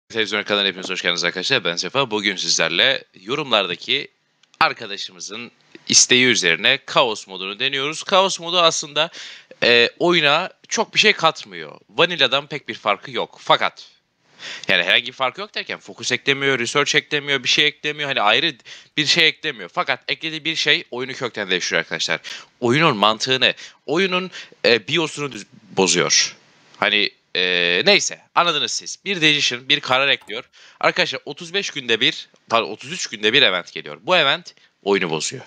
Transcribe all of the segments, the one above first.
Televizyon kanalına hepiniz hoş geldiniz arkadaşlar. Ben Sefa. Bugün sizlerle yorumlardaki arkadaşımızın isteği üzerine Kaos modunu deniyoruz. Kaos modu aslında oyuna çok bir şey katmıyor. Vanilla'dan pek bir farkı yok. Fakat yani herhangi bir farkı yok derken fokus eklemiyor, research eklemiyor, bir şey eklemiyor. Hani ayrı bir şey eklemiyor. Fakat eklediği bir şey oyunu kökten değiştiriyor arkadaşlar. Oyunun mantığını, oyunun BIOS'unu bozuyor. Hani neyse anladınız siz. Bir decision, bir karar ekliyor. Arkadaşlar 35 günde bir, pardon 33 günde bir event geliyor. Bu event oyunu bozuyor.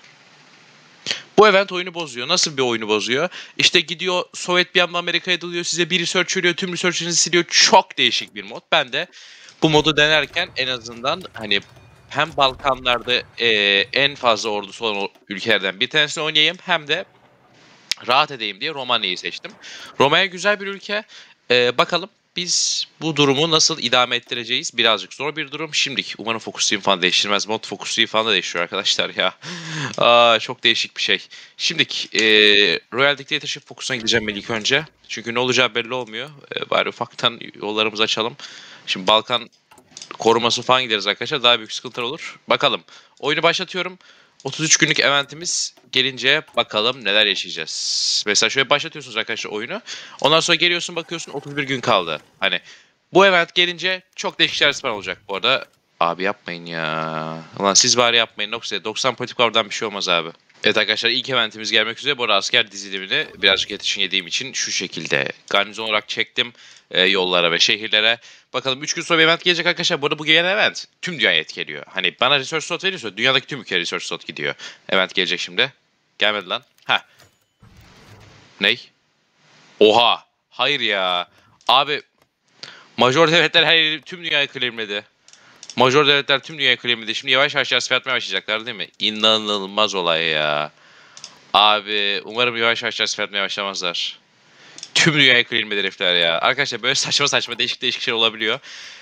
Bu event oyunu bozuyor. Nasıl bir oyunu bozuyor? İşte gidiyor Sovyet bir anda Amerika'ya dalıyor. Size bir research veriyor. Tüm research'ınızı siliyor. Çok değişik bir mod. Ben de bu modu denerken en azından hani hem Balkanlarda en fazla ordusu olan ülkelerden bir tanesini oynayayım hem de rahat edeyim diye Romanya'yı seçtim. Romanya güzel bir ülke. Bakalım biz bu durumu nasıl idame ettireceğiz? Birazcık zor bir durum. Şimdilik umarım fokuslayayım falan değiştirmez. Mod fokuslayayım falan da değişiyor arkadaşlar ya. Çok değişik bir şey. Şimdilik Royal Dictatorship fokusuna gideceğim ben ilk önce. Çünkü ne olacağı belli olmuyor. Bari ufaktan yollarımızı açalım. Şimdi Balkan koruması falan gideriz arkadaşlar. Daha büyük sıkıntılar olur. Bakalım. Oyunu başlatıyorum. 33 günlük eventimiz gelince bakalım neler yaşayacağız. Mesela şöyle başlatıyorsunuz arkadaşlar oyunu. Ondan sonra geliyorsun bakıyorsun 31 gün kaldı. Hani bu event gelince çok değişik şeyler falan olacak bu arada. Abi yapmayın ya. Ulan siz bari yapmayın. 90 politik oradan bir şey olmaz abi. Evet arkadaşlar ilk eventimiz gelmek üzere. Bu arada asker dizilimini birazcık yetişkin yediğim için şu şekilde garnizon olarak çektim yollara ve şehirlere. Bakalım 3 gün sonra bir event gelecek arkadaşlar. Bu arada bu gelen event tüm dünyaya etkiliyor. Hani bana research slot veriyorsa dünyadaki tüm ülkeye research slot gidiyor. Event gelecek şimdi. Gelmedi lan. Ha. Ney? Oha. Hayır ya. Abi major devletler her yeri tüm dünyayı claimledi. Major devletler tüm dünyayı claimledi. Şimdi yavaş yavaş yasif atmaya başlayacaklar değil mi? İnanılmaz olay ya. Abi umarım yavaş yavaş yasif atmaya başlamazlar. Tüm dünyayı claimledi herifler ya. Arkadaşlar böyle saçma saçma değişik değişik şey olabiliyor.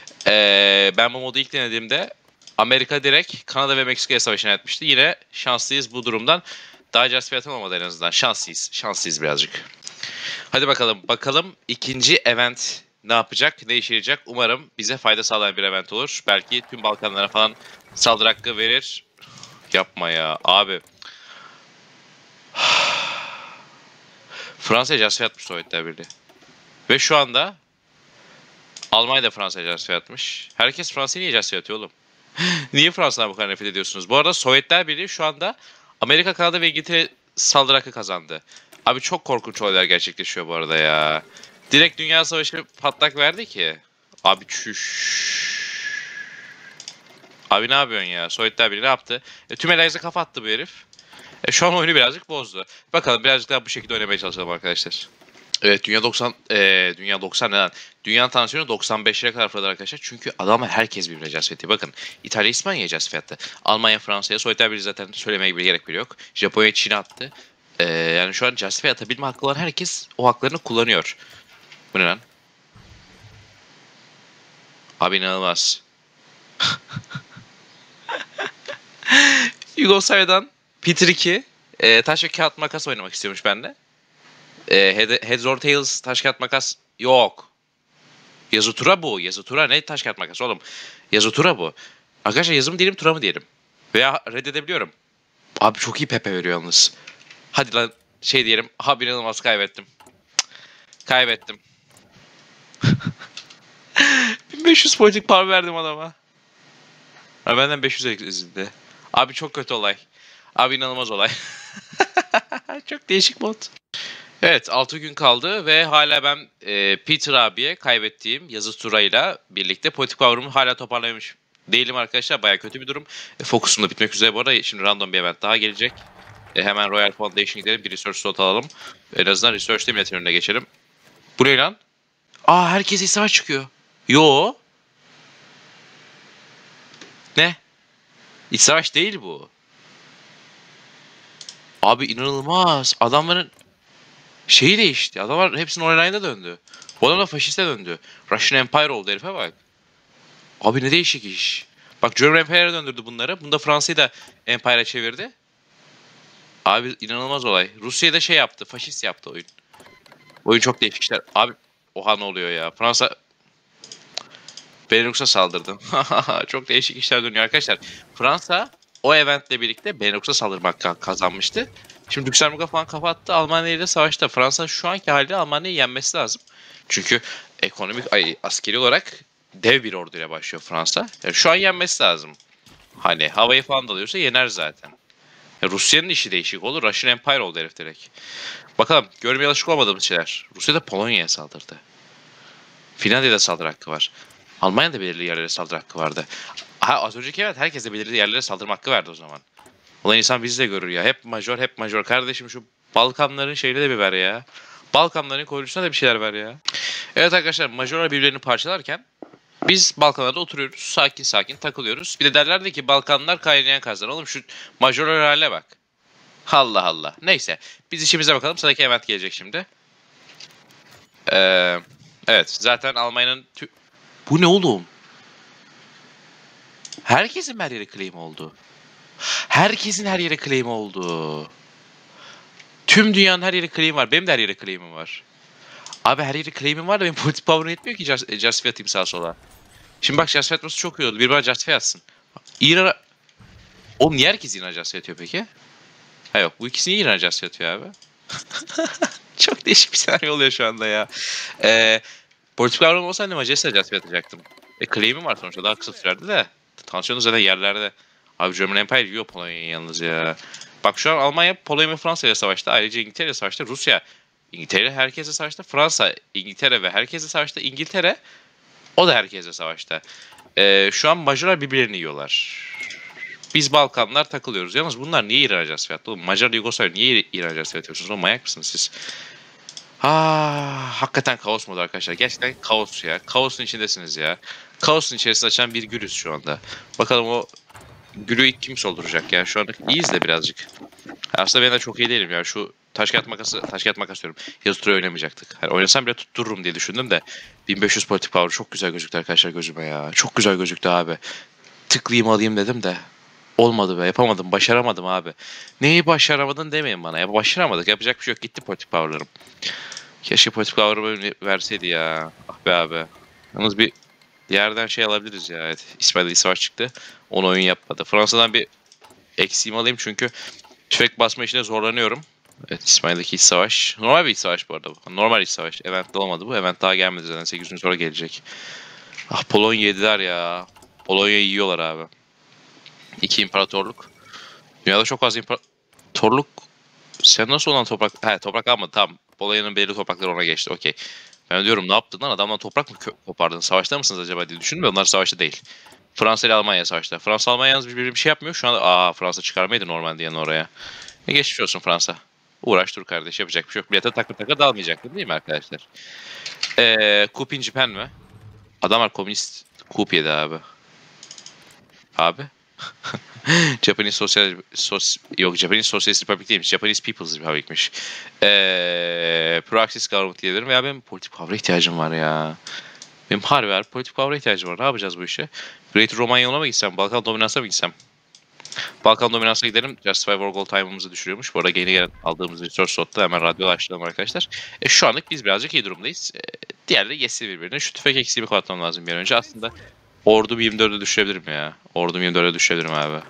Ben bu modu ilk denediğimde Amerika direkt Kanada ve Meksika'ya savaşını etmişti. Yine şanslıyız bu durumdan. Daha just fiyatım olmadı en azından. Şanslıyız. Şanslıyız birazcık. Hadi bakalım. Bakalım ikinci event ne yapacak? Ne işe yarayacak? Umarım bize fayda sağlayan bir event olur. Belki tüm Balkanlara falan saldırı hakkı verir. Yapma ya. Abi. Fransa'ya just fiyatmış Sovyetler Birliği. Ve şu anda Almanya da Fransa'ya just fiyatmış. Herkes Fransa'ya niye just atıyor oğlum? Niye Fransa'dan bu kadar nefret ediyorsunuz? Bu arada Sovyetler Birliği şu anda Amerika, Kanada ve İngiltere saldırı hakkı kazandı. Abi çok korkunç olaylar gerçekleşiyor bu arada ya. Direkt Dünya Savaşı patlak verdi ki. Abi çüş. Abi ne yapıyorsun ya? Sovyetler Birliği ne yaptı? Tüm Alliance'a kafa attı bu herif. Şu an oyunu birazcık bozdu. Bakalım birazcık daha bu şekilde oynamaya çalışalım arkadaşlar. Evet Dünya 90 Dünya 90 ne lan? Dünya tansiyonu 95'lere kadar fırladı arkadaşlar. Çünkü adamlar herkes birbirine casfetti. Bakın İtalya İspanya'ya casfetti. Almanya Fransa'ya, Sovyetler Birliği zaten söylemeye bile gerek bile yok. Japonya Çin'e attı. Yani şu an casfe atabilme hakkı olan herkes o haklarını kullanıyor. Bu ne lan? Abi inanılmaz. Yugoslavya'dan Peter 2 taş ve kağıt makas oynamak istiyormuş bende. Heads or Tails taş kağıt makas yok. Yazı tura bu. Yazı tura ne taş kağıt makas oğlum. Yazı tura bu. Arkadaşlar yazı mı diyelim tura mı diyelim. Veya reddedebiliyorum. Abi çok iyi Pepe veriyor yalnız. Hadi lan şey diyelim. Abi inanılmaz kaybettim. Kaybettim. 1500 politik par verdim adama. Ha, benden 500 ezildi. Abi çok kötü olay. Abi inanılmaz olay. Çok değişik mod. Evet 6 gün kaldı ve hala ben Peter abiye kaybettiğim yazı turayla birlikte politik power'ımı hala toparlamış değilim arkadaşlar. Baya kötü bir durum. Fokusum da bitmek üzere bu arada. Şimdi random bir event daha gelecek. Hemen Royal Foundation gidelim. Bir research slot alalım. En azından research team önüne geçelim. Bu ne lan? Aa herkes savaş çıkıyor. Yo. Ne? İç savaş değil bu. Abi inanılmaz. Adamların şeyi değişti. Adamlar hepsinin online'da döndü. Bu adam da faşiste döndü. Russian Empire oldu herife bak. Abi ne değişik iş. Bak German Empire'a döndürdü bunları. Bunda Fransa'yı da Empire'a çevirdi. Abi inanılmaz olay. Rusya'da da şey yaptı. Faşist yaptı oyun. Oyun çok değişik işler. Abi oha ne oluyor ya. Fransa Benelux'a saldırdı. Çok değişik işler dönüyor arkadaşlar. Fransa o eventle birlikte Benelux'a saldırmak kazanmıştı. Şimdi Lüksemburg'a falan kafa attı. Almanya ile savaşta. Fransa şu anki haliyle Almanya'yı yenmesi lazım. Çünkü askeri olarak dev bir orduyla başlıyor Fransa. Yani şu an yenmesi lazım. Hani havayı falan da alıyorsa yener zaten. Rusya'nın işi değişik olur. Russian Empire oldu herif direkt. Bakalım görmeye alışık olmadığımız şeyler. Rusya da Polonya'ya saldırdı. Finlandiya'da saldırı hakkı var. Almanya'da belirli yerlere saldırı hakkı vardı. Az önceki evet herkese belirli yerlere saldırma hakkı verdi o zaman. Ulan insan bizi de görür ya. Hep major hep major. Kardeşim şu Balkanların şeyini de bir ver ya. Balkanların koruyucusuna da bir şeyler ver ya. Evet arkadaşlar majorlar birbirlerini parçalarken biz Balkanlarda oturuyoruz. Sakin sakin takılıyoruz. Bir de derlerdi ki Balkanlar kaynayan kazan. Oğlum şu majorlar hale bak. Allah Allah. Neyse. Biz işimize bakalım. Sıradaki event gelecek şimdi. Evet. Zaten Almanya'nın... Bu ne oğlum? Herkesin her yere claim oldu. Herkesin her yere claim oldu. Tüm dünyanın her yere claim var. Benim de her yere claim'im var. Abi her yere claim'im var da benim politik power'ım yetmiyor ki Justify atayım sağa sola. Şimdi bak Justify atması çok iyi oldu. Bir bana Justify atsın. İran'a... Oğlum niye herkes İran'a Justify atıyor peki? Ha yok bu ikisi niye İran'a Justify atıyor abi? Çok değişik bir senaryo oluyor şu anda ya. Politik power'ım olsa anne Macaris'e Justify atacaktım. Claim'im var sonuçta daha kısa sürerdi de. Tansiyonu zaten yerlerde. Abi German Empire yiyor Polonya'yı yalnız ya. Bak şu an Almanya Polonya ve Fransa ile savaşta. Ayrıca İngiltere ile savaşta. Rusya İngiltere herkese savaşta. Fransa İngiltere ve herkese savaşta. İngiltere o da herkese savaşta. Şu an Macarlar birbirlerini yiyorlar. Biz Balkanlar takılıyoruz. Yalnız bunlar niye İran Ajansı yaptı? Oğlum Macar Yugoslavya niye İran Ajansı yapıyorsunuz? Oğlum manyak mısınız siz? Hakikaten kaos modu arkadaşlar. Gerçekten kaos ya. Kaosun içindesiniz ya. Kaosun içerisinde açan bir gülüz şu anda. Bakalım o gülü ilk kim solduracak ya. Şu an iyiyiz de birazcık. Aslında ben de çok iyi değilim ya. Şu taş kağıt makas diyorum. Yazı tura oynamayacaktık. Yani oynasam bile tuttururum diye düşündüm de 1500 politik power çok güzel gözüktü arkadaşlar gözüme ya. Çok güzel gözüktü abi. Tıklayayım alayım dedim de. Olmadı be yapamadım başaramadım abi. Neyi başaramadın demeyin bana ya başaramadık yapacak bir şey yok gitti politik power'larım. Keşke politik power'ımı verseydi ya. Ah be abi. Yalnız bir yerden şey alabiliriz ya. Evet. İsmail'de savaş çıktı. Onu oyun yapmadı. Fransa'dan bir eksiğimi alayım çünkü tüfek basma işine zorlanıyorum. Evet İsmail'deki iç savaş. Normal bir iç savaş bu arada bu. Normal iç savaş. Event'te olmadı bu. Event daha gelmedi zaten. 8 gün sonra gelecek. Ah Polonya yediler ya. Polonya'yı yiyorlar abi. İki imparatorluk. Dünyada çok az imparatorluk. Sen nasıl olan toprak... He toprak almadı tamam. Polonya'nın belirli toprakları ona geçti. Okey. Ben diyorum ne yaptın lan adamdan toprak mı kopardın? Savaşta mısınız acaba diye düşündüm de onlar savaşta değil. Fransa ile Almanya savaşta. Fransa Almanya yalnız birbirine bir şey yapmıyor. Şu anda Fransa çıkarmaydı Normandiyan'ı oraya. Geçmiş olsun Fransa. Uğraş dur kardeş yapacak bir şey yok. Millete takır takır dalmayacaktı değil mi arkadaşlar? Coup in Japan mi? Adamlar komünist coup yedi abi. Abi. Japanese Socialist Republic değilmiş. Japanese People's Republic'miş. Proaxis Government diyebilirim. Veya benim politik power'a ihtiyacım var ya. Benim harbi politik power'a ihtiyacım var. Ne yapacağız bu işe? Great Romanya'ya mı gitsem? Balkan Dominans'a mı gitsem? Balkan Dominans'a gidelim. Justify War Goal Time'ımızı düşürüyormuş. Bu arada yeni gelen aldığımız resource slot'ta hemen radyolaştıralım arkadaşlar. Şu anlık biz birazcık iyi durumdayız. Diğerleri geçsin birbirine. Şu tüfek eksiğimi kapatmam lazım bir an önce. Aslında Ordu 24'e düşürebilirim ya. Ordu 24'e düşürebilirim abi.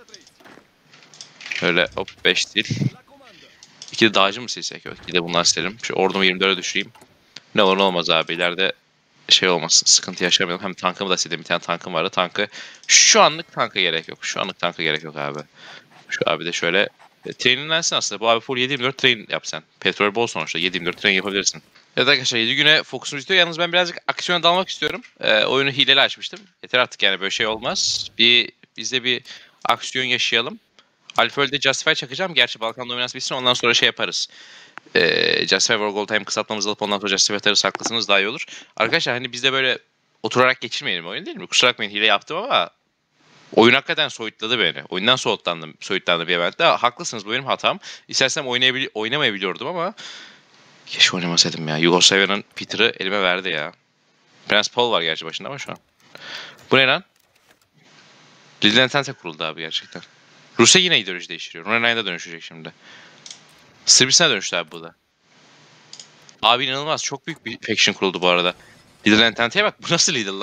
Öyle hop 5 değil. 2 de dağcı mı silsek? Yok 2 de bunlar silelim. Şu ordumu 24'e düşüreyim. Ne olur ne olmaz abi. İleride şey olmasın. Sıkıntı yaşamayalım. Hem tankımı da sildim. Bir tane tankım vardı. Şu anlık tanka gerek yok. Şu anlık tanka gerek yok abi. Şu abi de şöyle traininlensin aslında. Bu abi full 7/24 train yap sen. Petrol bol sonuçta. 7/24 train yapabilirsin. Evet arkadaşlar 7 güne fokusumuz bitiyor. Yalnız ben birazcık aksiyona dalmak istiyorum. Oyunu hileli açmıştım. Yeter artık yani böyle şey olmaz. Biz de bir aksiyon yaşayalım. Alföl'de Justify çakacağım. Gerçi Balkan dominans bitsin ondan sonra şey yaparız. Justify War Gold Time kısaltmamızı alıp ondan sonra Justify atarız haklısınız daha iyi olur. Arkadaşlar hani biz de böyle oturarak geçirmeyelim oyun değil mi? Kusura bakmayın hile yaptım ama oyun hakikaten soyutladı beni. Oyundan soyutlandım bir eventte. Haklısınız bu benim hatam. İstersem oynamayabiliyordum ama keşke oynamasaydım ya. Yugoslavya'nın Peter'ı elime verdi ya. Prens Paul var gerçi başında ama şu an. Bu ne lan? Lidl Entente kuruldu abi gerçekten. Rusya yine ideoloji değiştiriyor. Runelight'a dönüşecek şimdi. Sırbistan'a dönüştü abi bu da. Abi inanılmaz. Çok büyük bir faction kuruldu bu arada. Lidl Entente'ye bak. Bu nasıl Lidl lan?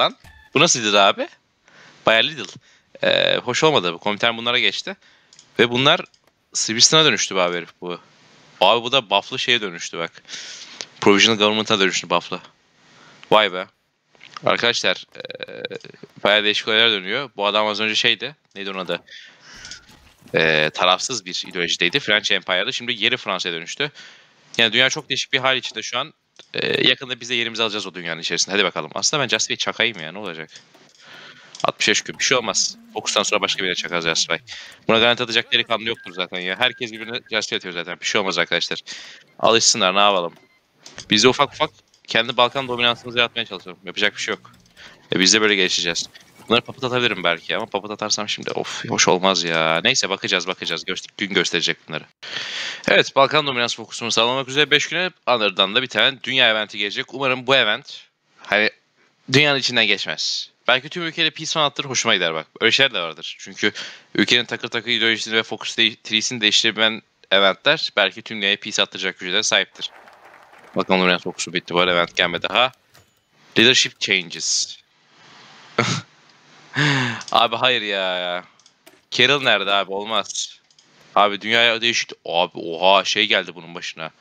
Bu nasıl Lidl abi? Bayağı Lidl. Hoş olmadı. Bu Komintern bunlara geçti. Ve bunlar Sırbistan'a dönüştü be abi herif bu. Abi bu da buff'lı şeye dönüştü bak. Provisional Government'a dönüştü buff'lı. Vay be. Arkadaşlar bayağı değişik olaylar dönüyor. Bu adam az önce şeydi. Neydi onun adı? Tarafsız bir ideolojideydi. French Empire'da. Şimdi yeri Fransa'ya dönüştü. Yani dünya çok değişik bir hal içinde şu an. Yakında biz de yerimizi alacağız o dünyanın içerisinde. Hadi bakalım. Aslında ben Just Bey'i çakayım ya. Ne olacak? 65 gün. Bir şey olmaz. Fokus'tan sonra başka birine çakarız Just Bey. Buna garanti atacak delikanlı yoktur zaten ya. Herkes birbirine Just Bey atıyor zaten. Bir şey olmaz arkadaşlar. Alışsınlar, ne yapalım. Biz de ufak ufak kendi Balkan dominansımızı yaratmaya çalışıyorum. Yapacak bir şey yok. Biz de böyle gelişeceğiz. Bunları papıt atabilirim belki ama papıt atarsam şimdi hoş olmaz ya. Neyse bakacağız. Gün gösterecek bunları. Evet, Balkan dominans fokusunu sağlamak üzere 5 güne ardından da bir tane dünya eventi gelecek. Umarım bu event hani dünyanın içinden geçmez. Belki tüm ülkeyle peace attır, hoşuma gider bak. Öyle şeyler de vardır. Çünkü ülkenin takır takır ideolojisini ve fokus tree'sini değiştirebilen eventler belki tüm dünyaya peace attıracak güce de sahiptir. Balkan dominans fokusu bitti, bu event gelmedi daha. Leadership changes. Abi hayır ya. Carol nerede abi? Olmaz. Abi dünyaya değişik. Abi oha şey geldi bunun başına.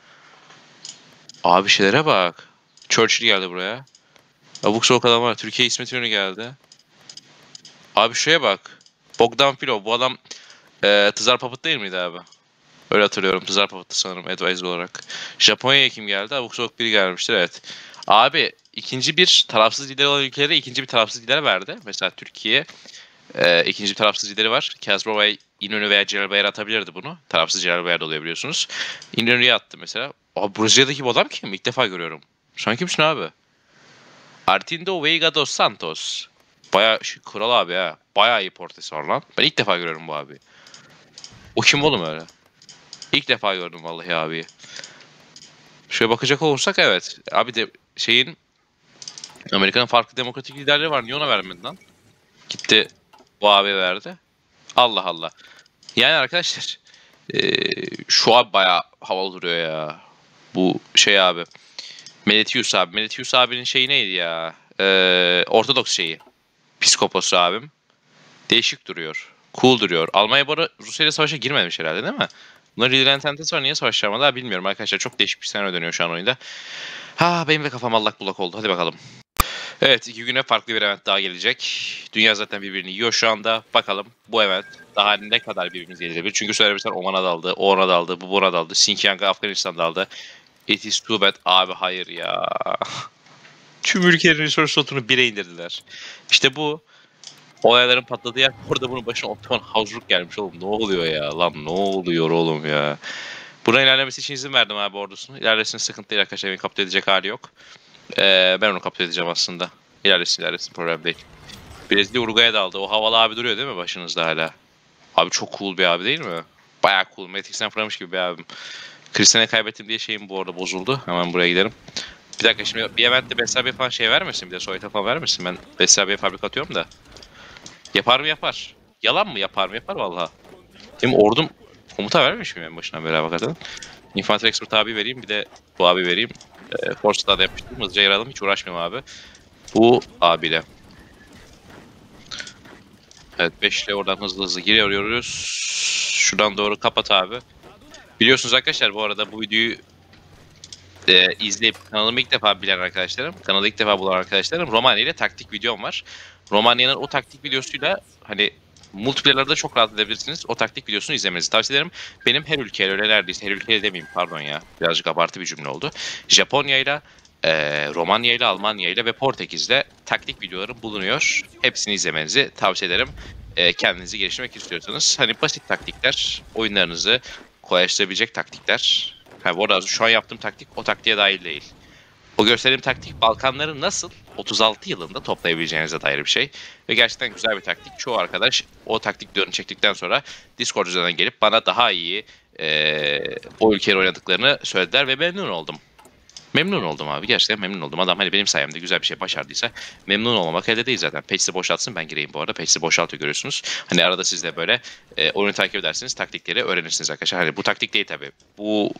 Abi şeylere bak. Churchill geldi buraya. Abuk sabuk adam var. Türkiye İsmet İnönü geldi. Abi şuraya bak. Bogdan Filov. Bu adam Tızar Papıt değil miydi abi? Öyle hatırlıyorum. Tızar Papıt'tı sanırım advisor olarak. Japonya'ya kim geldi? Abuk sabuk biri gelmiştir, evet. Abi ikinci bir tarafsız lider olan ülkelere ikinci bir tarafsız lider verdi. Mesela Türkiye ikinci bir tarafsız lideri var. Kazbrovay, İnönü veya Celal Bayar atabilirdi bunu. Tarafsız Celal Bayar da oluyor biliyorsunuz. İnönü'ye attı mesela. Abi Brezilya'daki bu adam kim? İlk defa görüyorum. Sen kimsin abi? Artindo Veiga dos Santos. Baya kral abi ya. Baya iyi portresi var lan. Ben ilk defa görüyorum bu abi. O kim oğlum öyle? İlk defa gördüm vallahi abi. Şöyle bakacak olursak evet. Abi de şeyin Amerika'nın farklı demokratik liderleri var. Niye ona vermedi lan? Gitti bu abi verdi. Allah Allah. Yani arkadaşlar şu an bayağı havalı duruyor ya. Bu şey abi. Meletius abi. Meletius abinin şeyi neydi ya? Ortodoks şeyi. Piskoposu abim. Değişik duruyor. Cool duruyor. Almanya bu ara Rusya ile savaşa girmemiş herhalde değil mi? Bunların Real Ententes var. Niye savaşacağım daha bilmiyorum arkadaşlar. Çok değişik bir senaryo dönüyor şu an oyunda. Ha benim de kafam allak bullak oldu. Hadi bakalım. Evet, 2 güne farklı bir event daha gelecek. Dünya zaten birbirini yiyor şu anda. Bakalım bu event daha ne kadar birbirimizi yenebilir. Çünkü Süreyya Oman'a daldı, o ona daldı, bu buna daldı. Xinjiang'a Afganistan daldı. It is too bad. Abi hayır ya. Tüm ülkelerin resource slotunu 1'e indirdiler. İşte bu olayların patladığı yer, orada bunun başına Ottoman Habsburg gelmiş oğlum. Ne oluyor ya lan, ne oluyor oğlum ya. Buranın ilerlemesi için izin verdim abi ordusunu. İlerlesin, sıkıntı değil arkadaşlar. Beni kaptı edecek hali yok. Ben onu kaptı edeceğim aslında. İlerlesin problem değil. Brezilya Uruguay'a daldı. O havalı abi duruyor değil mi başınızda hala? Abi çok cool bir abi değil mi? Bayağı cool. Matrix'ten fırlamış gibi bir abim. Kristian'e kaybettim diye şeyim bu arada bozuldu. Hemen buraya gidelim. Bir dakika şimdi bir eventte Bessabi'ye falan şey vermesin, bir de Soyta falan vermesin. Ben Bessabi'ye fabrika atıyorum da. Yapar mı yapar. Yalan mı yapar mı yapar valla. Benim ordum komuta vermiş mi en başından beri bakalım. Infantry Expert abi vereyim, bir de bu abi vereyim. Force'da da yapıştırdım, hızlıca yer alalım, hiç uğraşmayayım abi. Bu abiyle. Evet 5 ile oradan hızlı giriyoruz. Şuradan doğru kapat abi. Biliyorsunuz arkadaşlar bu arada bu videoyu izleyip kanalımı ilk defa bilen arkadaşlarım, kanalı ilk defa bulan arkadaşlarım, Romanya ile taktik videom var. Romanya'nın o taktik videosuyla hani multiplayer'larda çok rahat edebilirsiniz. O taktik videosunu izlemenizi tavsiye ederim. Benim her ülkeyle öyle neredeyse her ülkeyle demeyeyim pardon ya. Birazcık abartı bir cümle oldu. Japonya ile Romanya ile Almanya ile ve Portekiz'de taktik videolarım bulunuyor. Hepsini izlemenizi tavsiye ederim. Kendinizi geliştirmek istiyorsanız hani basit taktikler, oyunlarınızı kolaylaştırabilecek taktikler. Ha, bu arada şu an yaptığım taktik o taktiğe dahil değil. O gösterdiğim taktik Balkanları nasıl 36 yılında toplayabileceğinize dair bir şey. Ve gerçekten güzel bir taktik. Çoğu arkadaş o taktik videonu çektikten sonra Discord üzerinden gelip bana daha iyi o ülkeleri oynadıklarını söylediler ve memnun oldum. Memnun oldum abi, gerçekten memnun oldum. Adam hani benim sayemde güzel bir şey başardıysa memnun olmamak elde değil zaten. Patch'i boşaltsın, ben gireyim bu arada. Patch'i boşaltıyor görüyorsunuz. Hani arada siz de böyle oyunu takip edersiniz, taktikleri öğrenirsiniz arkadaşlar. Hani bu taktik değil tabii. Bu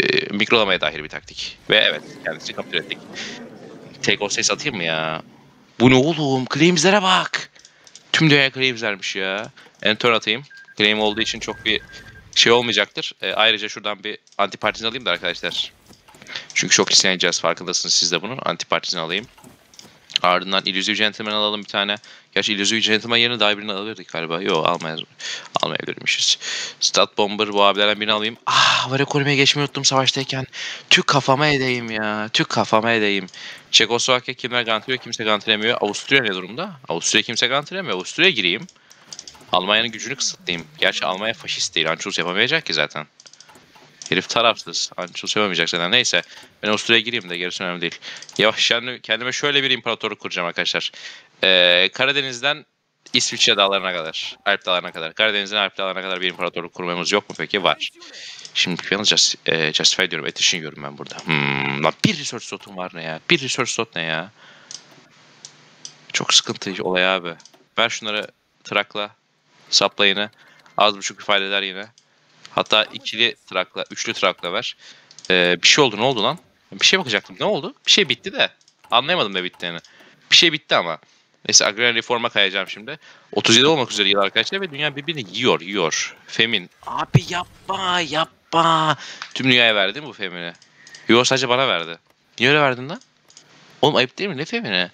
mikrolamaya dair bir taktik. Ve evet kendisi kaptür ettik. Take all ses atayım mı ya? Bu ne oğlum? Claims'lere bak. Tüm dünya claims'lermiş ya. Enter atayım. Claim olduğu için çok bir şey olmayacaktır. Ayrıca şuradan bir anti partizan alayım da arkadaşlar. Çünkü çok isteyeceğiz, farkındasınız siz de bunun. Anti partizan alayım. Ardından Illusive Gentleman alalım bir tane. Gerçi Illusive Gentleman yerine daha birini alırdık galiba. Yok, almayabilirmişiz. Stat Bomber, bu abilerden birini alayım. Var ekonomiye geçmeyi unuttum savaştayken. Tük kafama edeyim ya. Tük kafama edeyim. Çekoslovakya kimler garantilıyor? Kimse garantilemiyor. Avusturya ne durumda? Avusturya kimse garantilemiyor. Avusturya'ya gireyim. Almanya'nın gücünü kısıtlayayım. Gerçi Almanya faşist değil. Anschluss yapamayacak ki zaten. Herif tarafsız. Anschluss yapamayacak zaten. Neyse. Ben Avusturya'ya gireyim de gerisi önemli değil. Yavaş kendime şöyle bir imparatorluk kuracağım arkadaşlar. Karadeniz'den İsviçre dağlarına kadar. Alp dağlarına kadar. Karadeniz'den Alp dağlarına kadar bir imparatorluk kurmamız yok mu peki? Var. Şimdi yalnız Justify diyorum. Attrition yiyorum ben burada. Lan bir research slotum var ne ya? Bir research slot ne ya? Çok sıkıntı olay abi. Ver şunları trakla. Supply'ını. Az buçuk ifade eder yine. Hatta ikili trakla, üçlü trakla ver. Bir şey oldu, ne oldu lan? Bir şey bakacaktım, ne oldu? Bir şey bitti de. Anlayamadım ne bittiğini. Bir şey bitti ama. Neyse, agrarian reforma kayacağım şimdi. 37 olmak üzere yıl arkadaşlar ve dünya birbirini yiyor. Femin. Abi yapma. Tüm dünyaya verdi değil mi bu femini? Yok, sadece bana verdi. Niye öyle verdin lan? Oğlum ayıp değil mi? Ne femini?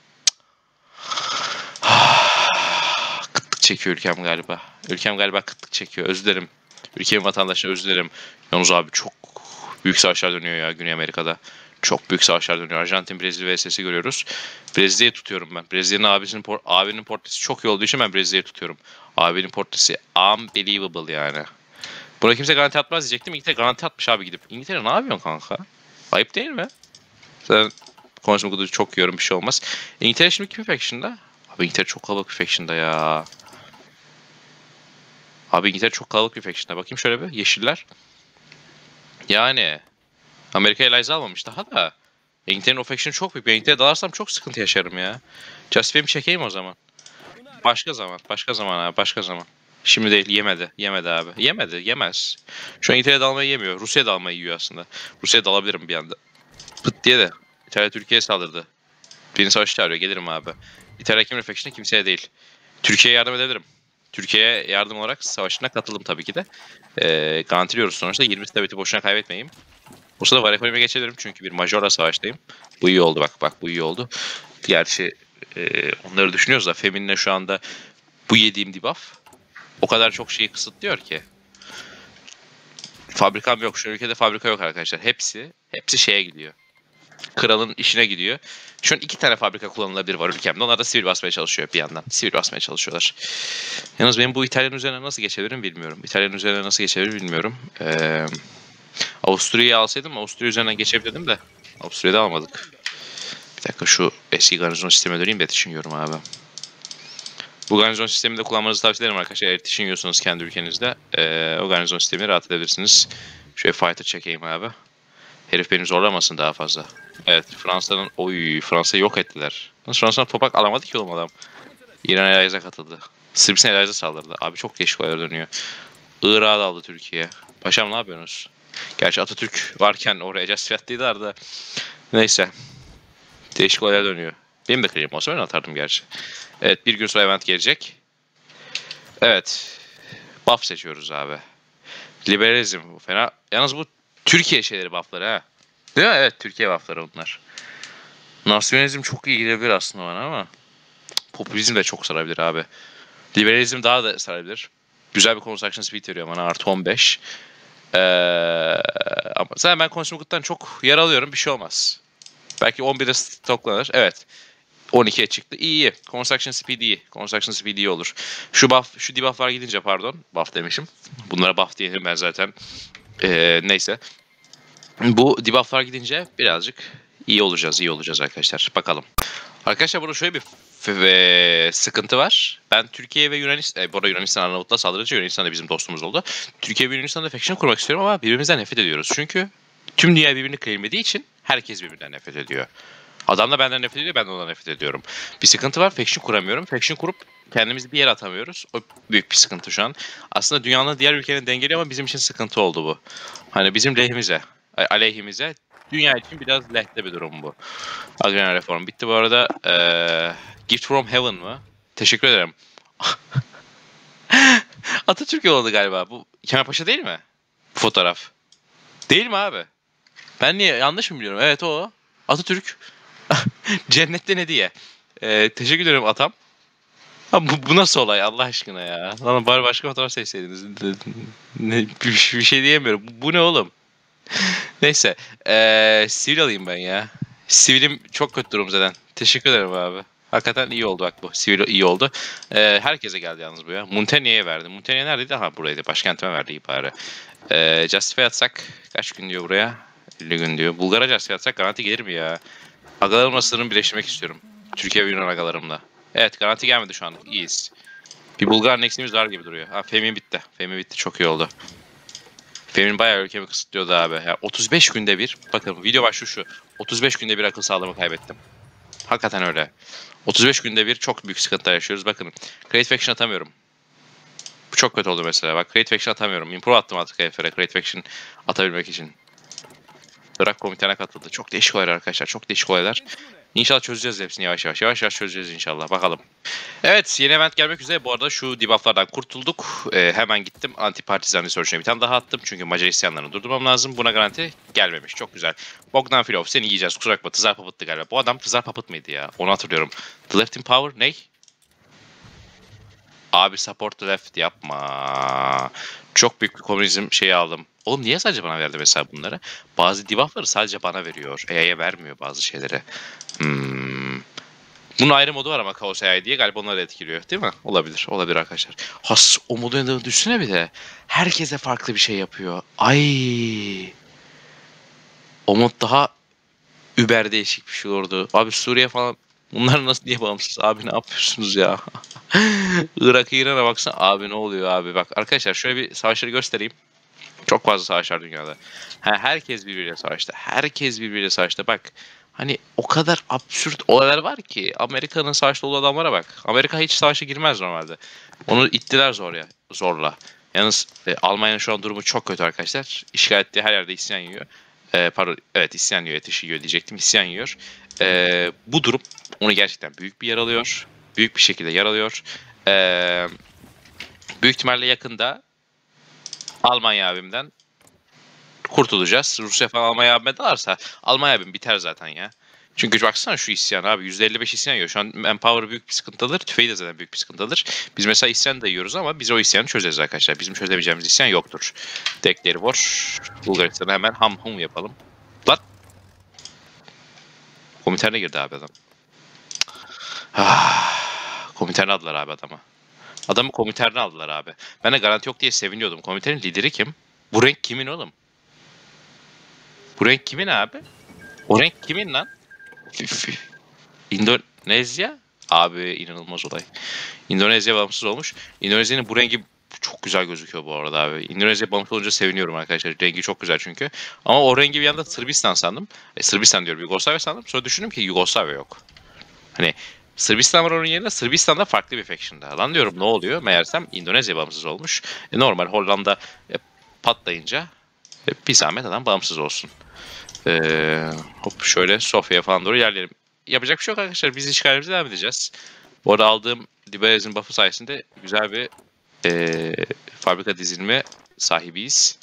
Kıtlık çekiyor ülkem galiba. Ülkem galiba kıtlık çekiyor. Özür dilerim. Ülkemin vatandaşına özür dilerim. Yalnız abi çok büyük savaşlar dönüyor ya Güney Amerika'da. Çok büyük savaşlar dönüyor. Arjantin, Brezilya vs'si görüyoruz. Brezilya'yı tutuyorum ben. Brezilya'nın abinin portresi çok iyi olduğu için ben Brezilya'yı tutuyorum. Abinin portresi unbelievable yani. Buna kimse garanti atmaz diyecektim. İngiltere garanti atmış abi gidip. İngiltere ne yapıyorsun kanka? Ayıp değil mi? Sen konuşma kudu çok yiyorum, bir şey olmaz. İngiltere şimdi kim faction'da? Abi İngiltere çok kalabalık bir faction'da ya. Abi İngiltere çok kalabalık bir faction'da. Bakayım şöyle bir. Yeşiller. Yani Amerika Eliza almamış daha da. İngiltere'nin o faction çok büyük. Ben İngiltere'ye dalarsam çok sıkıntı yaşarım ya. Justify'imi çekeyim o zaman. Başka zaman abi, başka zaman. Şimdi değil, yemedi abi. Yemez. Şu an İngiltere'ye dalmayı yemiyor. Rusya'ya dalmayı yiyor aslında. Rusya'ya dalabilirim bir anda. Pıt diye de. İtalya Türkiye'ye saldırdı. Beni savaş çağırıyor, gelirim abi. İtalya Kimlik Faction'a kimseye değil. Türkiye'ye yardım edebilirim. Türkiye'ye yardım olarak savaşına katıldım tabii ki de. Garantiliyoruz sonuçta. 20 stabiti boşuna kaybetmeyeyim. Bu sırada var ekonomiye geçebilirim çünkü bir Major'a savaştayım. Bu iyi oldu bak bu iyi oldu. Gerçi onları düşünüyoruz da Femin'le şu anda bu yediğim debuff o kadar çok şeyi kısıtlıyor ki. Fabrikam yok. Şu ülkede fabrika yok arkadaşlar. Hepsi şeye gidiyor. Kralın işine gidiyor. Şu an 2 tane fabrika kullanılabilir var ülkemde. Onlar da sivil basmaya çalışıyor bir yandan. Sivil basmaya çalışıyorlar. Yalnız benim bu İtalyan üzerine nasıl geçebilirim bilmiyorum. Avusturya'yı alsaydım Avusturya üzerinden geçebilirdim de. Avusturya'da almadık. Bir dakika, şu eski garnizon sistemine döneyim de düşünüyorum abi. Bu garnizon sistemini de kullanmanızı tavsiye ederim arkadaşlar. Eğer düşünüyorsanız kendi ülkenizde o garnizon sistemini rahat edebilirsiniz. Şöyle fighter çekeyim abi. Herif beni zorlamasın daha fazla. Evet, Fransa'yı yok ettiler. Nasıl Fransa'dan topak alamadı ki oğlum adam. İran Eliza katıldı. Sırbistan Eliza saldırdı. Abi çok değişik olaylar dönüyor. Irak'a da aldı Türkiye. Paşam ne yapıyorsunuz? Gerçi Atatürk varken oraya castifiyatlıydılar da. Neyse. Değişik olaylar dönüyor. Benim de kıyım olsa ben atardım gerçi. Evet, bir gün sonra event gelecek. Evet. Buff seçiyoruz abi. Liberalizm bu fena. Yalnız bu Türkiye şeyleri buffları ha. Değil mi? Evet, Türkiye buffları bunlar. Nasyonalizm çok iyi gidebilir aslında bana ama popülizm de çok sarabilir abi. Liberalizm daha da sarabilir. Güzel bir construction speed veriyor bana, artı 15. Ama zaten ben Consumer Good'dan çok yer alıyorum, bir şey olmaz. Belki 11'de stoklanır. Evet. 12'ye çıktı. İyi. Construction speed iyi. Construction speed iyi olur. Şu debuff'lar gidince pardon. Buff demişim. Bunlara buff diyelim ben zaten. Neyse. Bu debuff'lar gidince birazcık iyi olacağız arkadaşlar. Bakalım. Arkadaşlar burada şöyle bir sıkıntı var. Ben Türkiye ve Yunanistan, bu arada Yunanistan Arnavutluğa saldırınca Yunanistan da bizim dostumuz oldu. Türkiye ve Yunanistan'da faction kurmak istiyorum ama birbirimizden nefret ediyoruz. Çünkü tüm dünya birbirini claimlediği için herkes birbirinden nefret ediyor. Adam da benden nefret ediyor, ben de ondan nefret ediyorum. Bir sıkıntı var, faction kuramıyorum. Faction kurup kendimizi bir yere atamıyoruz. O büyük bir sıkıntı şu an. Aslında dünyanın diğer ülkelerine dengeliyor ama bizim için sıkıntı oldu bu. Hani bizim aleyhimize. Dünya için biraz lehte bir durum bu. Agrarian reform bitti bu arada. Gift from Heaven mı? Teşekkür ederim. Atatürk yolladı galiba. Bu Kemalpaşa değil mi? Bu fotoğraf. Değil mi abi? Ben niye yanlış mı biliyorum? Evet o. Atatürk. Cennette ne diye. Teşekkür ederim atam. Ha, bu nasıl olay Allah aşkına ya? Lan bari başka fotoğraf seçseydiniz. Bir şey diyemiyorum. Bu ne oğlum? Neyse. Sivil alayım ben ya. Sivilim çok kötü durum zaten. Teşekkür ederim abi. Hakikaten iyi oldu bak bu. Sivil iyi oldu. Herkese geldi yalnız bu ya. Muntenie'ye verdi. Muntenie neredeydi? Ha buraydı. Başkentime verdi iyi bari. Justify atsak kaç gün diyor buraya? 50 gün diyor. Bulgar'a Justify atsak garanti gelir mi ya? Agalarımla sınırımı birleştirmek istiyorum. Türkiye ve Yunan agalarımla. Evet garanti gelmedi şu an. İyiyiz. Bir Bulgar next'imiz var gibi duruyor. Ha Femin bitti. Femin bitti. Çok iyi oldu. Femin bayağı ülkemi kısıtlıyordu abi. Ya 35 günde bir. Bakın video başlığı şu. 35 günde bir akıl sağlığımı kaybettim. Hakikaten öyle. 35 günde bir çok büyük sıkıntılar yaşıyoruz. Bakın. Create Faction atamıyorum. Bu çok kötü oldu mesela. Bak Create Faction atamıyorum. Improve attım artık HFR'e Create Faction atabilmek için. Irak komitene katıldı. Çok değişik olaylar arkadaşlar. Çok değişik olaylar. İnşallah çözeceğiz hepsini yavaş yavaş. Yavaş yavaş çözeceğiz inşallah. Bakalım. Evet yeni event gelmek üzere. Bu arada şu debufflardan kurtulduk. Hemen gittim. Anti-Partizan Research'e bir tane daha attım. Çünkü Macar isyanlarını durdurmam lazım. Buna garanti gelmemiş. Çok güzel. Bogdan Filov seni yiyeceğiz. Kusura bakma. Tızar Papıt'tı galiba. Bu adam Tızar Papıt mıydı ya? Onu hatırlıyorum. The Left in Power ne? Abi support the left yapma. Çok büyük bir komünizm şeyi aldım. Oğlum niye sadece bana verdi mesela bunları? Bazı debuffları sadece bana veriyor. EA'ya vermiyor bazı şeyleri. Bunun ayrı modu var ama Chaos AI diye galiba onları etkiliyor değil mi? Olabilir. Olabilir arkadaşlar. Has o modu yanında düşsene bir de. Herkese farklı bir şey yapıyor. Ay. O mod daha über değişik bir şey olurdu. Abi Suriye falan bunlar nasıl niye bağımsız? Abi ne yapıyorsunuz ya? Irak İran'a baksana. Abi ne oluyor abi? Bak arkadaşlar şöyle bir savaşları göstereyim. Çok fazla savaş var dünyada. Herkes birbiriyle savaşta. Herkes birbiriyle savaşta. Bak hani o kadar absürt olaylar var ki Amerika'nın savaşta olduğu adamlara bak. Amerika hiç savaşa girmez normalde. Onu ittiler zorla. Yalnız Almanya'nın şu an durumu çok kötü arkadaşlar. İşgal ettiği her yerde isyan yiyor. Pardon, evet isyan yiyor, ateşi yiyor diyecektim. İsyan yiyor. Bu durum onu gerçekten büyük bir yaralıyor. Büyük bir şekilde yaralıyor. Büyük ihtimalle yakında Almanya abimden kurtulacağız. Rusya falan Almanya abime dalarsa Almanya abim biter zaten ya. Çünkü baksana şu isyan abi %55 isyan yiyor. Şu an Manpower büyük bir sıkıntıdır. Tüfeği de zaten büyük bir sıkıntıdır. Biz mesela isyan da yiyoruz ama biz o isyanı çözeriz arkadaşlar. Bizim çözemeyeceğimiz isyan yoktur. Dekleri boş. Bulgaristan'a hemen hum yapalım. Lan. Komiterne girdi abi adam. Komiterne aldılar abi adamı. Adamı komiterne aldılar abi. Ben de garanti yok diye seviniyordum. Komitenin lideri kim? Bu renk kimin oğlum? Bu renk kimin abi? O renk kimin lan? İndonezya? Abi inanılmaz olay. Endonezya bağımsız olmuş. Endonezya'nın bu rengi çok güzel gözüküyor bu arada abi. Endonezya bağımsız olunca seviniyorum arkadaşlar. Rengi çok güzel çünkü. Ama o rengi bir anda Sırbistan sandım. Sırbistan diyorum Yugoslavya sandım. Sonra düşündüm ki Yugoslavya yok. Hani Sırbistan var onun yerine Sırbistan'da farklı bir faction'da. Lan diyorum ne oluyor? Meğersem Endonezya bağımsız olmuş. Normal Hollanda patlayınca bir zahmet adam bağımsız olsun. Hop şöyle Sofya'ya falan doğru ilerleyelim. Yapacak bir şey yok arkadaşlar. Biz işgalimize devam edeceğiz. Bu arada aldığım Liberalizm buff'ı sayesinde güzel bir fabrika dizilimi sahibiyiz.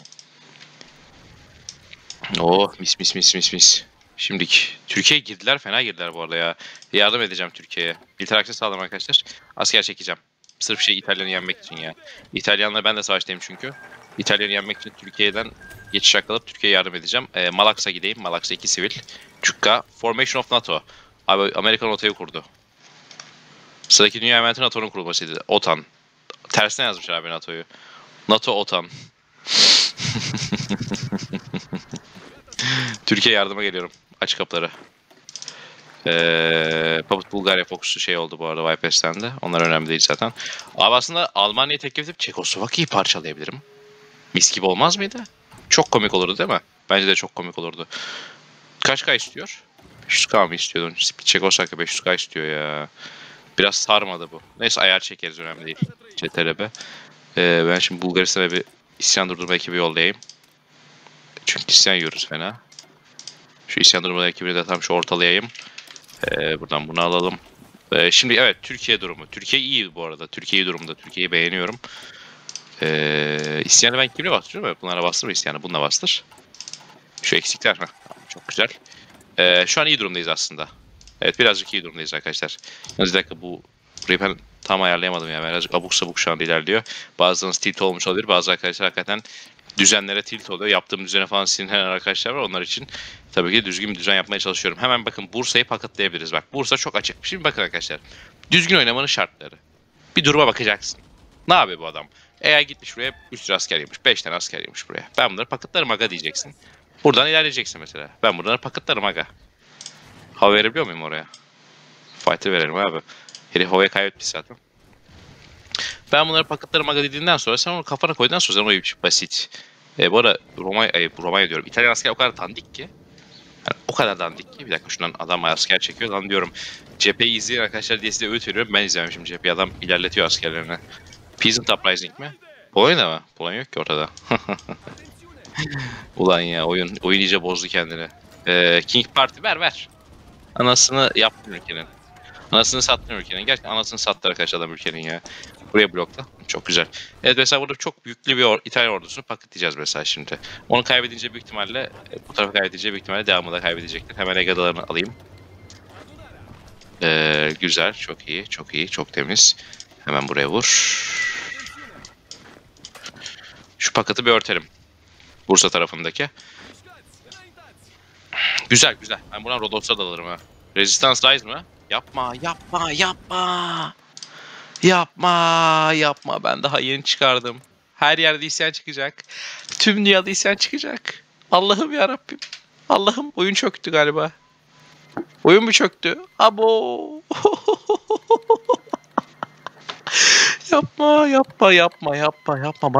Oh mis. Şimdiki Türkiye'ye girdiler fena girdiler bu arada ya. Yardım edeceğim Türkiye'ye. Militer akses sağlam arkadaşlar. Asker çekeceğim. Sırf İtalyan'ı yenmek için ya. İtalyanlar ben de savaştayım çünkü. İtalyan'ı yenmek için Türkiye'den geçiş akalıp Türkiye'ye yardım edeceğim. Malaks'a gideyim. Malaks'a 2 sivil. Cukka. Formation of NATO. Abi Amerika NATO'yu kurdu. Sıradaki dünya eventi NATO'nun kurulmasıydı. OTAN. Tersine yazmışlar abi NATO'yu. NATO OTAN. Türkiye yardıma geliyorum. Aç kapıları. Papıt Bulgarya fokusu şey oldu bu arada Vipest'ten de. Onlar önemli değil zaten. Abi aslında Almanya'yı teklif edip Çekoslovakya'yı parçalayabilirim. Mis gibi olmaz mıydı? Çok komik olurdu değil mi? Bence de çok komik olurdu. Kaç K istiyor? 500K mı istiyordun? Çekoslovakya 500K istiyor ya. Biraz sarmadı bu. Neyse ayar çekeriz önemli değil. CTRB. Ben şimdi Bulgaristan'a bir isyan durdurma ekibi yollayayım. Çünkü isyan yiyoruz fena. Şu isyan durdurma ekibini de tam şu ortalayayım. Buradan bunu alalım. Şimdi evet, Türkiye durumu. Türkiye iyi bu arada. Türkiye iyi durumda. Türkiye'yi beğeniyorum. İsyanı ben kimle bastırıyorum? Evet, bunlara bastırma isyanı. Bununla bastır. Şu eksikler. Heh, tamam, çok güzel. Şu an iyi durumdayız aslında. Evet, birazcık iyi durumdayız arkadaşlar. Yalnız bir dakika, burayı ben tam ayarlayamadım ya. Birazcık abuk sabuk şu anda ilerliyor. Bazılarınız tilt olmuş olabilir. Bazı arkadaşlar hakikaten düzenlere tilt oluyor. Yaptığım düzene falan sinirlenen arkadaşlar var. Onlar için tabii ki düzgün bir düzen yapmaya çalışıyorum. Hemen bakın, Bursa'yı paketleyebiliriz. Bak, Bursa çok açık. Şimdi bakın arkadaşlar. Düzgün oynamanın şartları. Bir duruma bakacaksın. Ne yapıyor bu adam? Eğer gitmiş buraya bir sürü asker yemiş. 5 tane asker yemiş buraya. Ben bunları paketlerim aga diyeceksin. Buradan ilerleyeceksin mesela. Ben bunları paketlerim aga. Hava verebiliyor muyum oraya? Fighter verelim abi. Herif havaya kaybetmiş zaten. Ben bunları paketlerim aga dediğinden sonra, sen onu kafana koyduktan sonra sen o iş basit. Bu arada Romanya diyorum. İtalyan asker o kadar dandik ki. Yani o kadar dandik ki. Bir dakika, şundan adam asker çekiyor. Lan diyorum, cepheyi izleyen arkadaşlar diye size öğüt veriyorum. Ben izlememişim cepheyi. Adam ilerletiyor askerlerini. Peasant Uprising mi? Polonya mı? Polonya yok ki ortada. Ulan ya, oyun iyice bozdu kendini. King Party ver. Anasını yaptın ülkenin. Anasını sattın ülkenin. Gerçekten anasını sattı arkadaş adam ülkenin ya. Buraya blokla. Çok güzel. Evet, mesela burada çok yüklü bir İtalyan ordusunu paketleyeceğiz mesela şimdi. Onu kaybedince büyük ihtimalle, bu tarafı kaybedince büyük ihtimalle devamı da kaybedecekler. Hemen Egadalarını alayım. Güzel. Çok iyi. Çok iyi. Çok temiz. Hemen buraya vur. Şu paketi bir örtelim. Bursa tarafındaki. Güzel. Ben buradan Rodos'a da alırım ha. Resistance Rise mı? Yapma. Ben daha yeni çıkardım. Her yerde isyan çıkacak. Tüm dünyada isyan çıkacak. Allah'ım ya Rabbim. Allah'ım, oyun çöktü galiba. Oyun mu çöktü? Abo. yapma.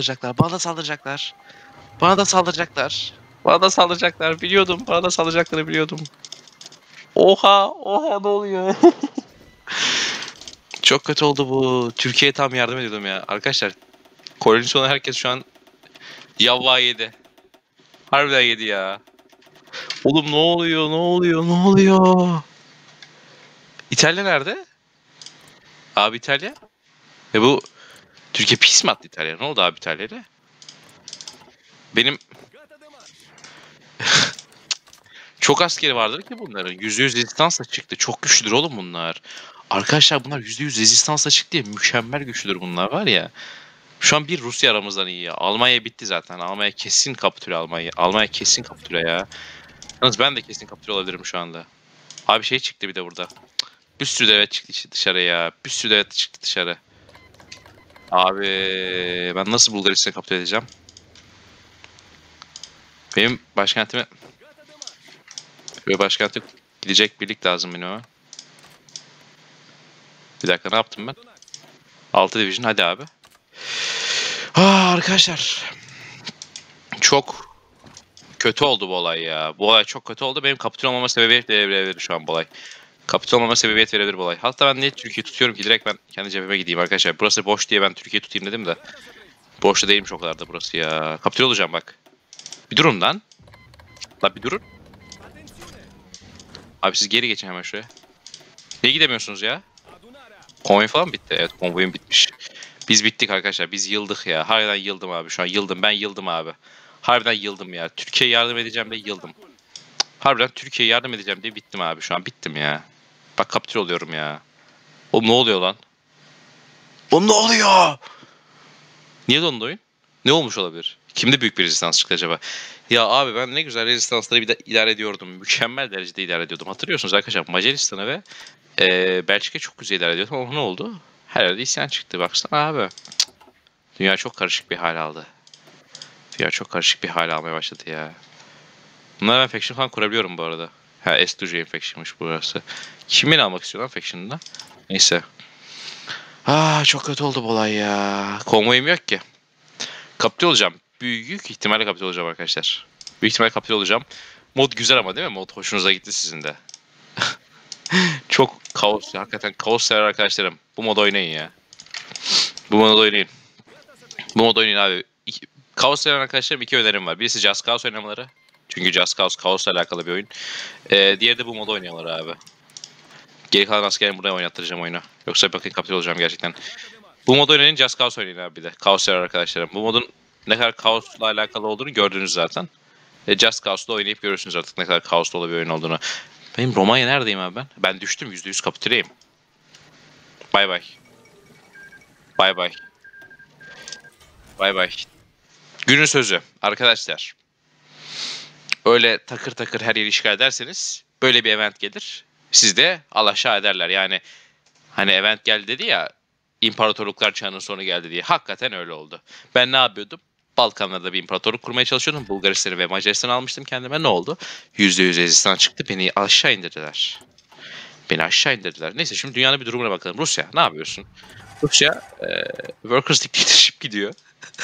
Bana da saldıracaklar. Biliyordum. Bana da saldıracaklarını biliyordum. Oha ne oluyor? Çok kötü oldu bu. Türkiye'ye tam yardım ediyordum ya. Arkadaşlar, koalisyona herkes şu an yavva yedi. Harbiden yedi ya. Oğlum ne oluyor? İtalya nerede? Abi İtalya? Bu Türkiye pis mi attı İtalya? Ne oldu abi İtalya'yla? Benim çok askeri vardır ki bunların. %100 rezistansla çıktı. Çok güçlüdür oğlum bunlar. Arkadaşlar, bunlar %100 rezistansla çıktı diye mükemmel güçlüdür bunlar var ya. Şu an bir Rusya aramızdan iyi ya. Almanya bitti zaten. Almanya kesin kapitüle Almanya. Almanya kesin kapitüle ya. Yalnız ben de kesin kapitüle olabilirim şu anda. Abi şey çıktı bir de burada. Bir sürü devlet çıktı dışarı ya. Bir sürü devlet çıktı dışarı. Abi ben nasıl Bulgaristan'ı kapitüle edeceğim? Benim başkentime ve başkente gidecek birlik lazım benim ama. Bir dakika, ne yaptım ben? 6 division, hadi abi. Arkadaşlar. Çok kötü oldu bu olay ya. Bu olay çok kötü oldu. Benim kapitül olmama sebebiyet verebilir şu an bu olay. Kapitül olmama sebebiyet verebilir bu olay. Hatta ben niye Türkiye'yi tutuyorum ki? Direkt ben kendi cebime gideyim arkadaşlar. Burası boş diye ben Türkiye'yi tutayım dedim de. Boş da değilmiş o kadar da burası ya. Kapitül olacağım bak. Bir durun lan. La bir durun. Abi siz geri geçin hemen şuraya. Niye gidemiyorsunuz ya? Konvoy falan bitti. Evet, konvoyum bitmiş. Biz bittik arkadaşlar. Biz yıldık ya. Harbiden yıldım abi. Şu an yıldım. Ben yıldım abi. Harbiden yıldım ya. Türkiye'ye yardım edeceğim de yıldım. Harbiden Türkiye'ye yardım edeceğim diye bittim abi. Şu an bittim ya. Bak, kapitül oluyorum ya. Oğlum ne oluyor lan? Oğlum ne oluyor? Niye dondu oyun? Ne olmuş olabilir? Kimde büyük bir rezistans çıktı acaba? Ya abi, ben ne güzel rezistansları bir de idare ediyordum. Mükemmel derecede idare ediyordum. Hatırlıyorsunuz arkadaşlar, Macaristan'ı ve Belçika çok güzel idare ediyordum ama ne oldu? Her yerde isyan çıktı. Baksana abi. Dünya çok karışık bir hal aldı. Dünya çok karışık bir hal almaya başladı ya. Bunlara ben faction falan kurabiliyorum bu arada. Ha, S2J faction'mış burası. Kim beni almak istiyor lan faction'da? Neyse. Çok kötü oldu bu olay ya. Konvoyum yok ki. Kapitül olacağım. Büyük ihtimalle kapitül olacağım arkadaşlar. Büyük ihtimalle kapitül olacağım. Mod güzel ama değil mi? Mod hoşunuza gitti sizin de. Çok kaos. Hakikaten kaos sever arkadaşlarım. Bu mod oynayın ya. Bu mod oynayın. Bu mod oynayın abi. Kaos seven arkadaşlarım, iki önerim var. Birisi Just Cause oynamaları. Çünkü Just Cause kaosla alakalı bir oyun. Diğeri de bu modu oynuyorlar abi. Geri kalan askerimi buraya oynattıracağım oyunu. Yoksa bakın kapitül olacağım gerçekten. Bu modu oynayın, Just Cause oynayın abi bir de. Kaos sever arkadaşlarım. Bu modun ne kadar kaosla alakalı olduğunu gördünüz zaten. Just Cause'da oynayıp görürsünüz artık ne kadar kaos dolu bir oyun olduğunu. Benim Romanya neredeyim abi ben? Ben düştüm, %100 kapitüleyim. Bay bay. Bay bay. Bay bay. Günün sözü arkadaşlar. Öyle takır takır her yeri işgal ederseniz böyle bir event gelir. Siz de alaşağı ederler. Yani hani event geldi dedi ya, imparatorluklar çağının sonu geldi diye. Hakikaten öyle oldu. Ben ne yapıyordum? Balkanlarda bir imparatorluk kurmaya çalışıyordum. Bulgaristan'ı ve Macaristan'ı almıştım kendime. Ne oldu? %100 Ezistan çıktı. Beni aşağı indirdiler. Beni aşağı indirdiler. Neyse şimdi dünyanın bir durumuna bakalım. Rusya ne yapıyorsun? Rusya Workers Dictatorship gidiyor.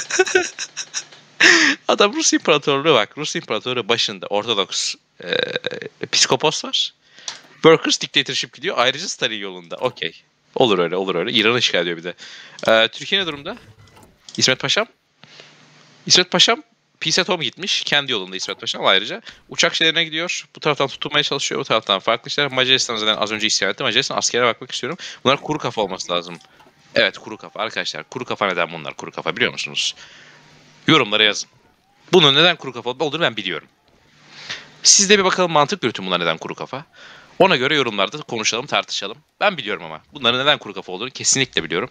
Adam Rus İmparatorluğu bak. Rus İmparatorluğu başında Ortodoks Piskopos var. Workers Dictatorship gidiyor. Ayrıca Stalin yolunda. Okey. Olur öyle, olur öyle. İran'ı işgal ediyor bir de. Türkiye ne durumda? İsmet Paşam? İsmet Paşam Peace at Home gitmiş. Kendi yolunda İsmet Paşam ayrıca. Uçak şeylerine gidiyor. Bu taraftan tutunmaya çalışıyor. Bu taraftan farklı işler. Macaristan zaten az önce isyan etti. Macaristan askere bakmak istiyorum. Bunlar kuru kafa olması lazım. Evet, kuru kafa. Arkadaşlar kuru kafa neden bunlar kuru kafa biliyor musunuz? Yorumlara yazın. Bunun neden kuru kafa olduğunu ben biliyorum. Siz de bir bakalım, mantık yürütün bunlar neden kuru kafa. Ona göre yorumlarda konuşalım, tartışalım. Ben biliyorum ama. Bunların neden kuru kafa olduğunu kesinlikle biliyorum.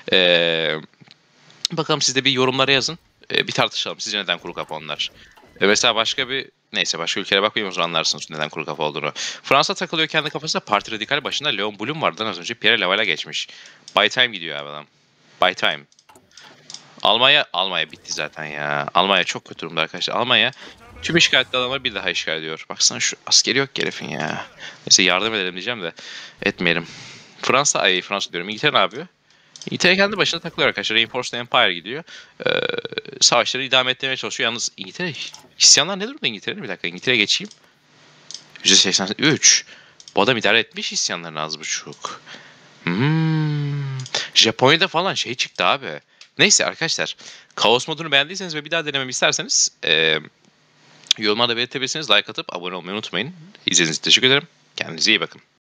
Bakalım siz de bir yorumlara yazın. Bir tartışalım. Sizce neden kuru kafa onlar? Mesela başka bir... Neyse, başka ülkelere bakmayayım, o zaman anlarsınız neden kuru kafa olduğunu. Fransa takılıyor kendi kafasında. Parti Radikal başında Leon Blum vardı. Az önce Pierre Laval'a geçmiş. By time gidiyor abi adam. By time. Almanya bitti zaten ya. Almanya çok kötü durumda arkadaşlar. Almanya tüm işgalli adamları bir daha işgal ediyor. Baksana şu askeri yok ki herifin ya. Neyse yardım edelim diyeceğim de etmeyelim. Fransa diyorum. İngiltere ne yapıyor? İngiltere kendi başına takılıyor arkadaşlar. Reinforced Empire gidiyor. Savaşları idame ettirmeye çalışıyor. Yalnız İngiltere... İsyanlar ne durumda İngiltere'nin? Bir dakika İngiltere'ye geçeyim. %83. Bu adam idare etmiş isyanlarını az buçuk. Japonya'da falan şey çıktı abi. Neyse arkadaşlar. Kaos modunu beğendiyseniz ve bir daha denememi isterseniz yorumlarda belirtebilirsiniz. Like atıp abone olmayı unutmayın. İzlediğiniz için teşekkür ederim. Kendinize iyi bakın.